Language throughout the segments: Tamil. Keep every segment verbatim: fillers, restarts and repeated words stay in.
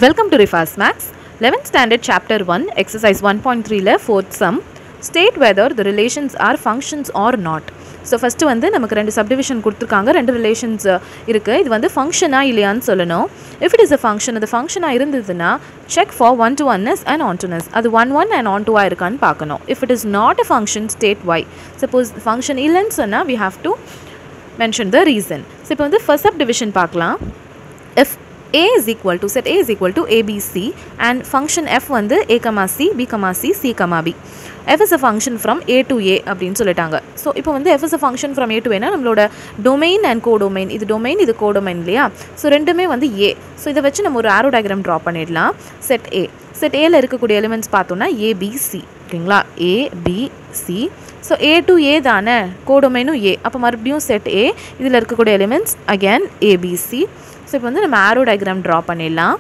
Welcome to Refast Max. eleventh Standard Chapter one, Exercise one point three la fourth sum. State whether the relations are functions or not. So first வந்து நமக்கு ரெண்டு subdivision கொடுத்திருக்காங்க, ரெண்டு relations இருக்கு. இது வந்து function ஆ இல்லையான்னு சொல்லணும். If it is a function, அது function ஆ இருந்ததுன்னா check for one to oneness and ontoness. அது one one and onto ஆ இருக்கான்னு பார்க்கணும். If it is not a function, state why. Suppose function இல்லைன்னு சொன்னா we have to mention the reason. So இப்போ வந்து first subdivision பார்க்கலாம். If A is equal to, set A is equal to A B C and function F வந்து A, C, B, C, C, B. F is a function from A to A அப்படின்னு சொல்லிட்டாங்க. ஸோ இப்போ வந்து F is a function from A to A னா நம்மளோட domain and codomain, இது domain இது codomain இல்லையா? ஸோ ரெண்டுமே வந்து A. ஸோ இதை வச்சு நம்ம ஒரு arrow diagram draw பண்ணிடலாம். Set A. Set Aல இருக்கக்கூடிய elements பார்த்தோம்னா A, B, C. ஓகேங்களா? A, B, C. So A to A தானே, codomainum A. அப்போ மறுபடியும் set A. இதில் இருக்கக்கூடிய elements again A, B, C. So இப்போ வந்து நம்ம arrow diagram draw பண்ணிடலாம்.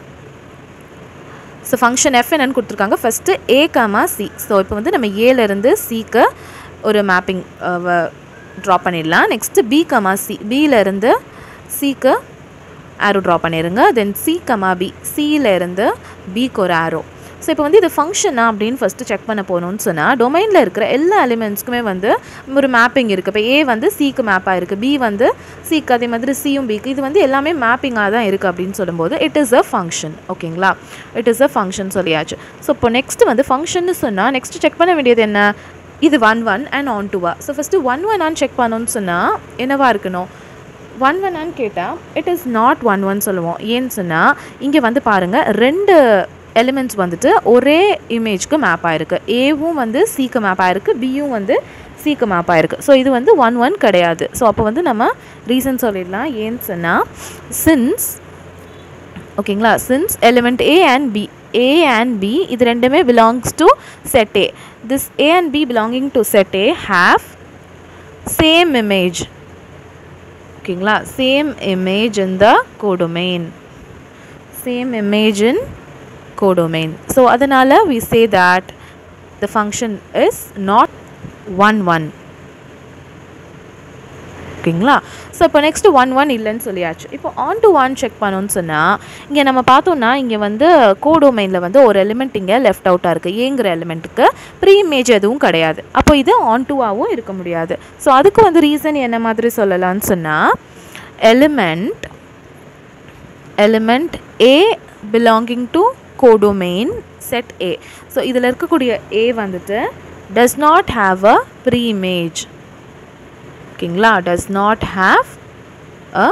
ஸோ ஃபங்க்ஷன் எஃப் என்னன்னு கொடுத்துருக்காங்க. First A comma C. So இப்போ வந்து நம்ம ஏலேருந்து சிக்கு ஒரு மேப்பிங் ட்ரா பண்ணிடலாம். நெக்ஸ்ட்டு பி கமா சி, பியிலேருந்து சிக்கு ஆரோ ட்ரா பண்ணிடுங்க. தென் சி கமா பி, சியிலேருந்து பிக்கு ஒரு ஆரோ. ஸோ இப்போ வந்து இது ஃபங்க்ஷனா அப்படின்னு ஃபஸ்ட்டு செக் பண்ண போகணுன்னு சொன்னால் டொமைனில் இருக்கிற எல்லா எலிமெண்ட்ஸ்க்குமே வந்து ஒரு மேப்பிங் இருக்குது. இப்போ ஏ வந்து சிக்கு மேப்பாக இருக்குது, பி வந்து சிக்கு, அதே மாதிரி சியும் பிக்கு, இது வந்து எல்லாமே மேப்பிங்காக தான் இருக்குது அப்படின்னு சொல்லும்போது இட் இஸ் அ ஃபங்க்ஷன். ஓகேங்களா? இட் இஸ் அ ஃபங்க்ஷன் சொல்லியாச்சு. ஸோ இப்போ நெக்ஸ்ட்டு வந்து ஃபங்க்ஷன்னு சொன்னால் நெக்ஸ்ட்டு செக் பண்ண வேண்டியது என்ன? இது ஒன் ஒன் அண்ட் ஆன் டூவா. So first one one on check பண்ணணும்னு சொன்னால் என்னவா இருக்கணும்? ஒன் ஒன் ஆன்னு கேட்டால் it is not one one சொல்லுவோம். ஏன்னு சொன்னால் இங்கே வந்து பாருங்கள், ரெண்டு எலிமெண்ட்ஸ் வந்துட்டு ஒரே இமேஜ்க்கு மேப் ஆகிருக்கு. ஏவும் வந்து சிக்கு மேப் ஆகிருக்கு, பியும் வந்து சிக்கு மேப் ஆகிருக்கு. ஸோ இது வந்து ஒன் ஒன் கிடையாது. ஸோ அப்போ வந்து நம்ம ரீசன் சொல்லிடலாம். ஏன்னு சொன்னால் சின்ஸ், ஓகேங்களா, since element A and B, A and B இது ரெண்டுமே belongs to set A. This A and B belonging to set A have same image. ஓகேங்களா? Same image in the codomain, same image in codomain. So adanala we say that the function is not one one. ஓகேங்களா? ஸோ இப்போ நெக்ஸ்ட்டு ஒன் ஒன் இல்லைன்னு சொல்லியாச்சு. இப்போ ஆன் டு ஒன் செக் பண்ணோன்னு சொன்னால் இங்கே நம்ம பார்த்தோன்னா இங்கே வந்து கோடோமைனில் வந்து ஒரு எலிமெண்ட் இங்கே லெஃப்ட் அவுட்டாக இருக்குது. ஏங்கிற எலிமெண்ட்டுக்கு ப்ரீ இமேஜ் எதுவும் கிடையாது. அப்போ இது ஆன் டூவாகவும் இருக்க முடியாது. ஸோ அதுக்கு வந்து ரீசன் என்ன மாதிரி சொல்லலான்னு சொன்னால் element element A belonging to codomain set A. So இதில் இருக்கக்கூடிய A வந்துட்டு does not have a pre-image. ஓகேங்களா? does not have a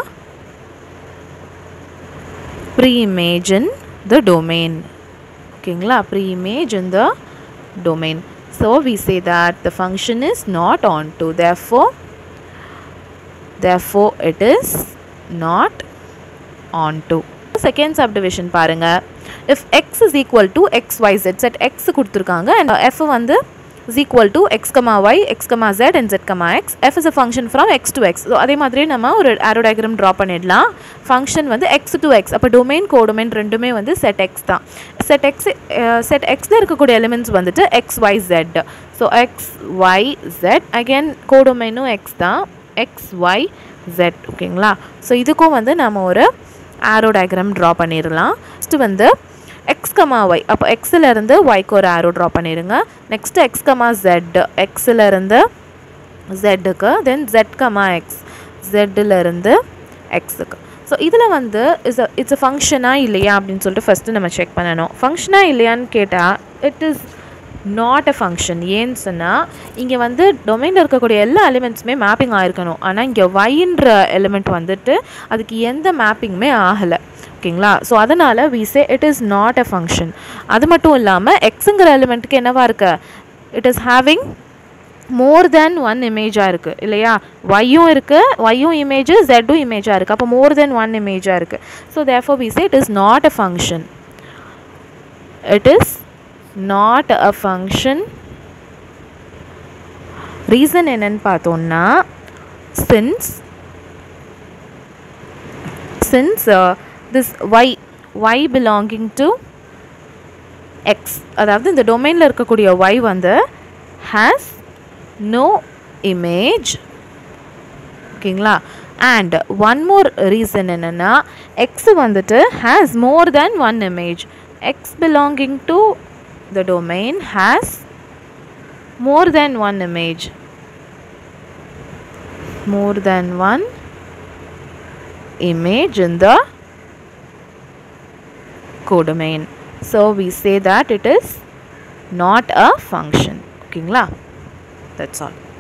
pre-image in the domain. ஓகேங்களா? pre-image in the domain. So we say that the function is not onto. Therefore, therefore it is not onto. Second subdivision பாருங்க. If x is equal to xyz, set x கொடுத்துருக்காங்க and f வந்து is equal to x, y, x, z and z, x. f is a function from x to x. So அதே மாதிரி நம்ம ஒரு arrow diagram draw பண்ணிடலாம். function வந்து x to x. அப்போ domain codomain ரெண்டுமே வந்து set x தான். set x uh, set xல இருக்கக்கூடிய elements வந்துட்டு x, y, z. So x, y, z. again codomainum x தான், x, y, z. ஓகேங்களா? ஸோ இதுக்கும் வந்து நம்ம ஒரு arrow diagram draw பண்ணிடலாம். நெக்ஸ்ட் வந்து x, y. அப்போ xல இருந்து yக்கு ஒரு arrow draw பண்ணிடுங்க. Next x, z. xல இருந்து zக்கு, தென் z, x. zல இருந்து xக்கு. ஸோ இதில் வந்து இஸ் இட்ஸ் அ ஃபங்க்ஷனா இல்லையா அப்படின்னு சொல்லிட்டு ஃபஸ்ட்டு நம்ம செக் பண்ணணும். ஃபங்க்ஷனா இல்லையான்னு கேட்டால் it is not a function. ஏன்னு சொன்னால் இங்கே வந்து டொமைனில் இருக்கக்கூடிய எல்லா எலிமெண்ட்ஸுமே மேப்பிங் ஆகிருக்கணும். ஆனால் இங்கே ஒய்ன்ற எலிமெண்ட் வந்துட்டு அதுக்கு எந்த மேப்பிங்குமே ஆகலை. ஓகேங்களா? ஸோ அதனால் we say it is not a function. அது மட்டும் இல்லாமல் எக்ஸுங்கிற எலிமெண்ட்டுக்கு என்னவா இருக்குது? It is having more than one இமேஜாக இருக்குது இல்லையா? ஒய்யும் இருக்குது, ஒய்யும் இமேஜு, ஜெட்டும் இமேஜாக இருக்குது. அப்போ மோர் தென் ஒன் இமேஜாக இருக்குது. So therefore we say it is not a function. It is not a function. Reason என்னன்னு பார்த்தோம்னா since since uh, this y y belonging to x, அதாவது இந்த டொமைனில் இருக்கக்கூடிய y வந்து has no image. ஓகேங்களா? and one more reason என்னன்னா x வந்துட்டு has more than one image. X belonging to the domain has more than one image. More than one image in the codomain. So we say that it is not a function. Okay, that's all.